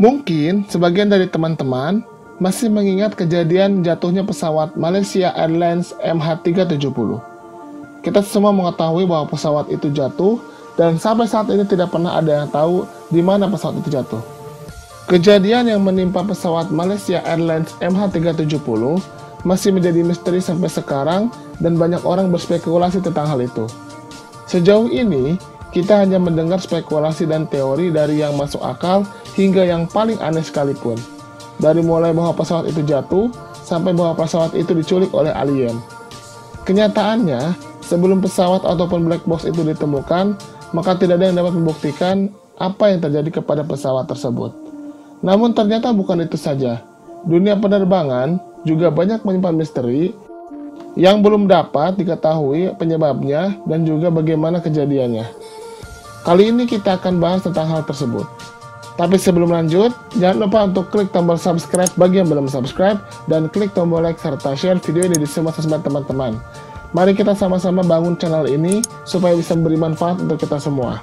Mungkin sebagian dari teman-teman masih mengingat kejadian jatuhnya pesawat Malaysia Airlines MH370. Kita semua mengetahui bahwa pesawat itu jatuh dan sampai saat ini tidak pernah ada yang tahu di mana pesawat itu jatuh. Kejadian yang menimpa pesawat Malaysia Airlines MH370 masih menjadi misteri sampai sekarang dan banyak orang berspekulasi tentang hal itu. Sejauh ini, kita hanya mendengar spekulasi dan teori dari yang masuk akal hingga yang paling aneh sekalipun. Dari mulai bahwa pesawat itu jatuh, sampai bahwa pesawat itu diculik oleh alien. Kenyataannya, sebelum pesawat ataupun black box itu ditemukan, maka tidak ada yang dapat membuktikan apa yang terjadi kepada pesawat tersebut. Namun ternyata bukan itu saja. Dunia penerbangan juga banyak menyimpan misteri yang belum dapat diketahui penyebabnya dan juga bagaimana kejadiannya. Kali ini kita akan bahas tentang hal tersebut. Tapi sebelum lanjut, jangan lupa untuk klik tombol subscribe bagi yang belum subscribe dan klik tombol like serta share video ini di semua sosmed teman-teman. Mari kita sama-sama bangun channel ini supaya bisa memberi manfaat untuk kita semua.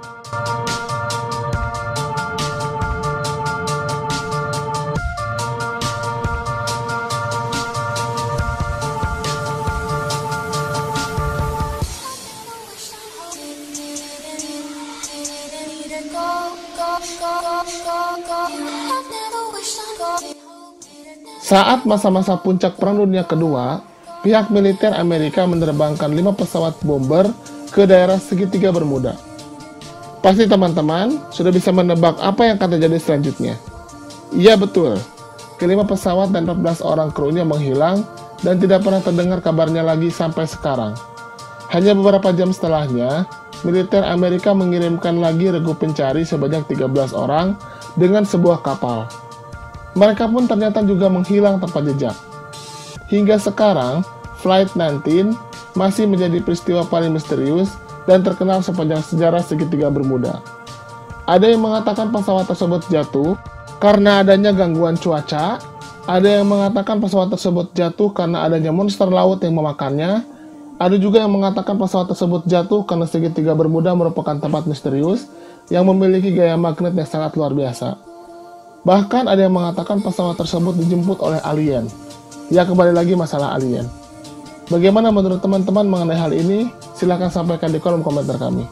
Saat masa-masa puncak Perang Dunia Kedua, pihak militer Amerika menerbangkan 5 pesawat bomber ke daerah segitiga Bermuda. Pasti teman-teman sudah bisa menebak apa yang akan terjadi selanjutnya. Iya betul, kelima pesawat dan 14 orang krunya menghilang dan tidak pernah terdengar kabarnya lagi sampai sekarang. Hanya beberapa jam setelahnya, militer Amerika mengirimkan lagi regu pencari sebanyak 13 orang dengan sebuah kapal. Mereka pun ternyata juga menghilang tanpa jejak. Hingga sekarang, Flight 19 masih menjadi peristiwa paling misterius dan terkenal sepanjang sejarah segitiga Bermuda. Ada yang mengatakan pesawat tersebut jatuh karena adanya gangguan cuaca, ada yang mengatakan pesawat tersebut jatuh karena adanya monster laut yang memakannya, ada juga yang mengatakan pesawat tersebut jatuh karena segitiga Bermuda merupakan tempat misterius yang memiliki gaya magnet yang sangat luar biasa. Bahkan ada yang mengatakan pesawat tersebut dijemput oleh alien. Ya, kembali lagi masalah alien. Bagaimana menurut teman-teman mengenai hal ini? Silahkan sampaikan di kolom komentar kami.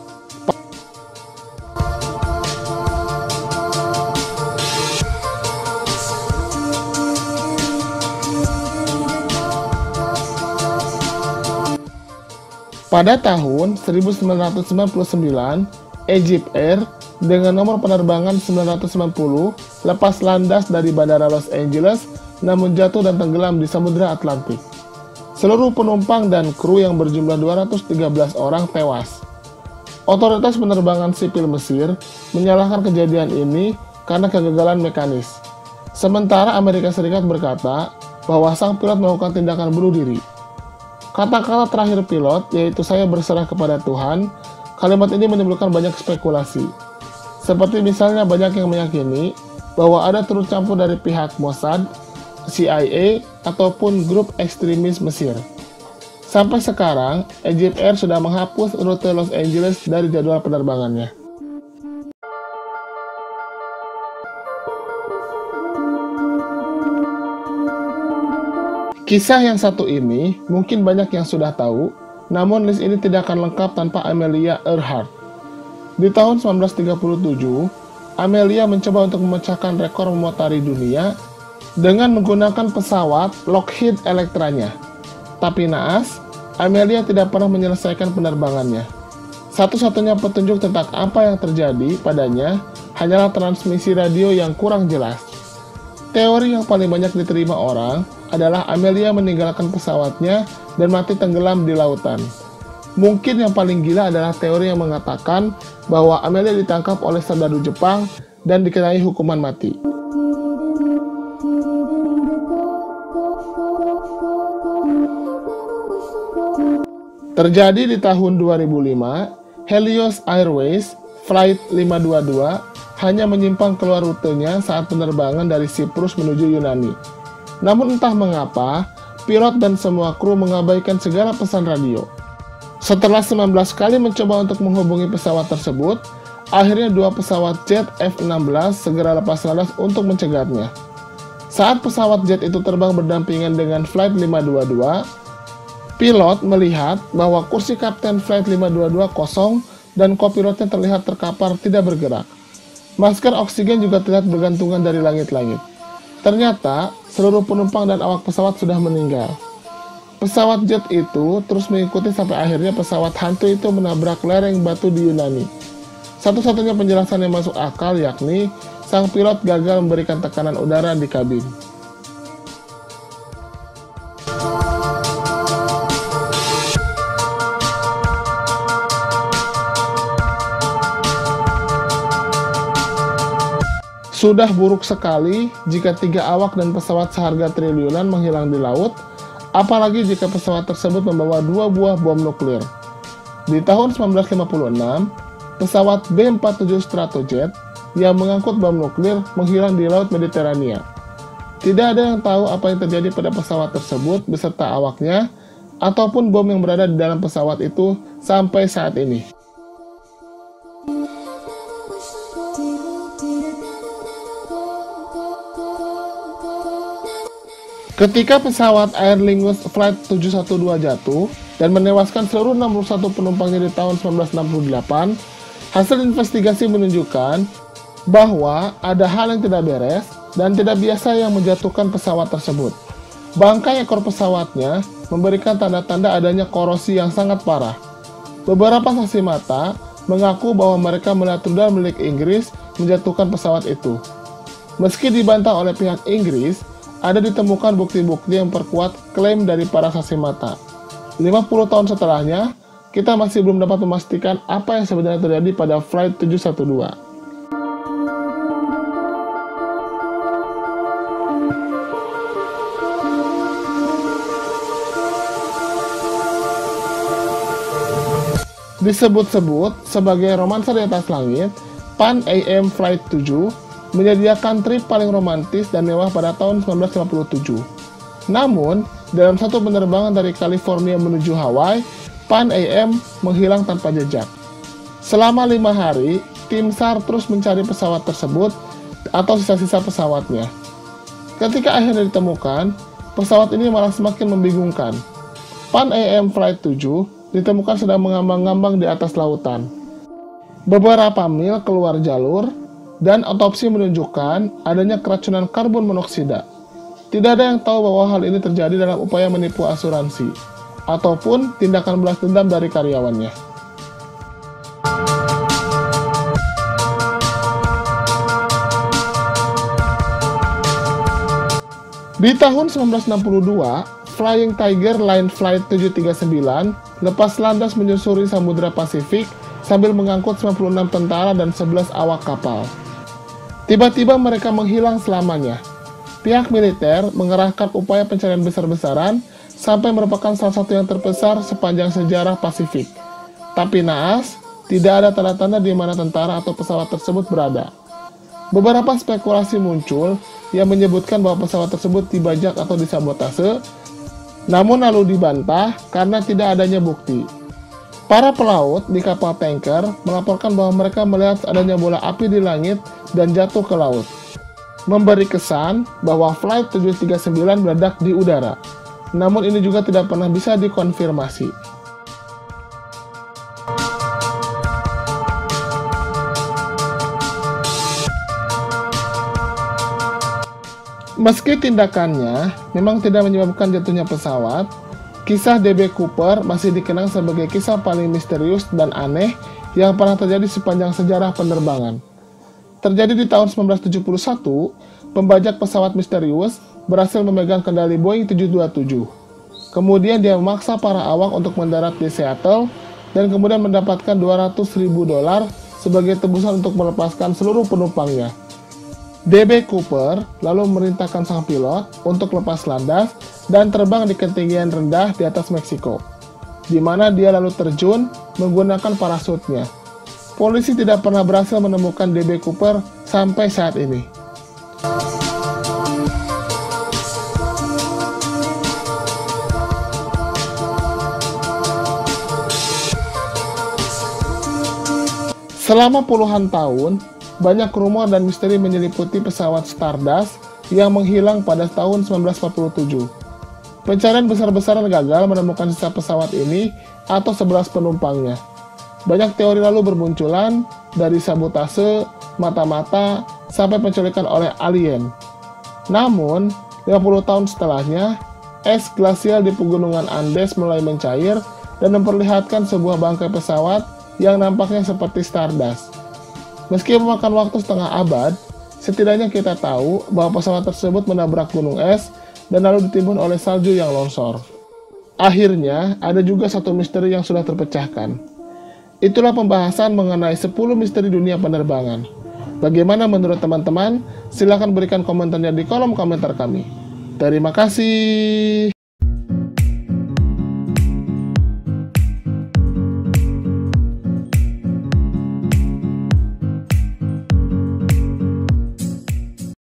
Pada tahun 1999, Egypt Air dengan nomor penerbangan 990 lepas landas dari Bandara Los Angeles namun jatuh dan tenggelam di Samudra Atlantik. Seluruh penumpang dan kru yang berjumlah 213 orang tewas. Otoritas penerbangan sipil Mesir menyalahkan kejadian ini karena kegagalan mekanis. Sementara Amerika Serikat berkata bahwa sang pilot melakukan tindakan bunuh diri. Kata-kata terakhir pilot, yaitu "saya berserah kepada Tuhan", kalimat ini menimbulkan banyak spekulasi. Seperti misalnya banyak yang meyakini bahwa ada turut campur dari pihak Mossad, CIA, ataupun grup ekstremis Mesir. Sampai sekarang, Egypt Air sudah menghapus rute Los Angeles dari jadwal penerbangannya. Kisah yang satu ini mungkin banyak yang sudah tahu, namun list ini tidak akan lengkap tanpa Amelia Earhart. Di tahun 1937, Amelia mencoba untuk memecahkan rekor memotari dunia dengan menggunakan pesawat Lockheed Electra-nya. Tapi naas, Amelia tidak pernah menyelesaikan penerbangannya. Satu-satunya petunjuk tentang apa yang terjadi padanya hanyalah transmisi radio yang kurang jelas. Teori yang paling banyak diterima orang adalah Amelia meninggalkan pesawatnya dan mati tenggelam di lautan. Mungkin yang paling gila adalah teori yang mengatakan bahwa Amelia ditangkap oleh serdadu Jepang dan dikenai hukuman mati. Terjadi di tahun 2005, Helios Airways Flight 522 hanya menyimpang keluar rutenya saat penerbangan dari Siprus menuju Yunani. Namun entah mengapa, pilot dan semua kru mengabaikan segala pesan radio. Setelah 19 kali mencoba untuk menghubungi pesawat tersebut, Akhirnya dua pesawat jet F-16 segera lepas landas untuk mencegahnya. Saat pesawat jet itu terbang berdampingan dengan Flight 522, pilot melihat bahwa kursi kapten Flight 522 kosong dan kopilotnya terlihat terkapar tidak bergerak. Masker oksigen juga terlihat bergantungan dari langit-langit. Ternyata, seluruh penumpang dan awak pesawat sudah meninggal. Pesawat jet itu terus mengikuti sampai akhirnya pesawat hantu itu menabrak lereng batu di Yunani. Satu-satunya penjelasan yang masuk akal yakni sang pilot gagal memberikan tekanan udara di kabin. Sudah buruk sekali jika 3 awak dan pesawat seharga triliunan menghilang di laut, apalagi jika pesawat tersebut membawa 2 buah bom nuklir. Di tahun 1956, pesawat B-47 Stratojet yang mengangkut bom nuklir menghilang di Laut Mediterania. Tidak ada yang tahu apa yang terjadi pada pesawat tersebut beserta awaknya, ataupun bom yang berada di dalam pesawat itu sampai saat ini. Ketika pesawat Aer Lingus Flight 712 jatuh dan menewaskan seluruh 61 penumpangnya di tahun 1968, hasil investigasi menunjukkan bahwa ada hal yang tidak beres dan tidak biasa yang menjatuhkan pesawat tersebut. Bangkai ekor pesawatnya memberikan tanda-tanda adanya korosi yang sangat parah. Beberapa saksi mata mengaku bahwa mereka melihat rudal milik Inggris menjatuhkan pesawat itu. Meski dibantah oleh pihak Inggris, ada ditemukan bukti-bukti yang memperkuat klaim dari para saksi mata. 50 tahun setelahnya, kita masih belum dapat memastikan apa yang sebenarnya terjadi pada Flight 712. Disebut-sebut sebagai romansa di atas langit, Pan AM Flight 7 menyediakan trip paling romantis dan mewah pada tahun 1957. Namun, dalam satu penerbangan dari California menuju Hawaii, Pan AM menghilang tanpa jejak. Selama 5 hari, tim SAR terus mencari pesawat tersebut atau sisa-sisa pesawatnya. Ketika akhirnya ditemukan, pesawat ini malah semakin membingungkan. Pan AM Flight 7 ditemukan sedang mengambang-ngambang di atas lautan. Beberapa mil keluar jalur, dan otopsi menunjukkan adanya keracunan karbon monoksida. Tidak ada yang tahu bahwa hal ini terjadi dalam upaya menipu asuransi, ataupun tindakan balas dendam dari karyawannya. Di tahun 1962, Flying Tiger Line Flight 739 lepas landas menyusuri Samudra Pasifik sambil mengangkut 96 tentara dan 11 awak kapal. Tiba-tiba mereka menghilang selamanya. Pihak militer mengerahkan upaya pencarian besar-besaran sampai merupakan salah satu yang terbesar sepanjang sejarah Pasifik. Tapi naas, tidak ada tanda-tanda di mana tentara atau pesawat tersebut berada. Beberapa spekulasi muncul yang menyebutkan bahwa pesawat tersebut dibajak atau disabotase, namun lalu dibantah karena tidak adanya bukti. Para pelaut di kapal tanker melaporkan bahwa mereka melihat adanya bola api di langit dan jatuh ke laut, memberi kesan bahwa Flight 739 meledak di udara. Namun ini juga tidak pernah bisa dikonfirmasi. Meski tindakannya memang tidak menyebabkan jatuhnya pesawat, kisah DB Cooper masih dikenang sebagai kisah paling misterius dan aneh yang pernah terjadi sepanjang sejarah penerbangan. Terjadi di tahun 1971, pembajak pesawat misterius berhasil memegang kendali Boeing 727. Kemudian dia memaksa para awak untuk mendarat di Seattle dan kemudian mendapatkan $200.000 sebagai tebusan untuk melepaskan seluruh penumpangnya. DB Cooper lalu memerintahkan sang pilot untuk lepas landas dan terbang di ketinggian rendah di atas Meksiko, di mana dia lalu terjun menggunakan parasutnya. Polisi tidak pernah berhasil menemukan DB Cooper sampai saat ini. Selama puluhan tahun, banyak rumor dan misteri menyeliputi pesawat Stardust yang menghilang pada tahun 1947. Pencarian besar-besaran gagal menemukan sisa pesawat ini atau 11 penumpangnya. Banyak teori lalu bermunculan, dari sabotase, mata-mata, sampai penculikan oleh alien. Namun, 50 tahun setelahnya, es glasial di pegunungan Andes mulai mencair dan memperlihatkan sebuah bangkai pesawat yang nampaknya seperti Stardust. Meski memakan waktu setengah abad, setidaknya kita tahu bahwa pesawat tersebut menabrak gunung es dan lalu ditimbun oleh salju yang longsor. Akhirnya, ada juga satu misteri yang sudah terpecahkan. Itulah pembahasan mengenai 10 misteri dunia penerbangan. Bagaimana menurut teman-teman? Silahkan berikan komentarnya di kolom komentar kami. Terima kasih.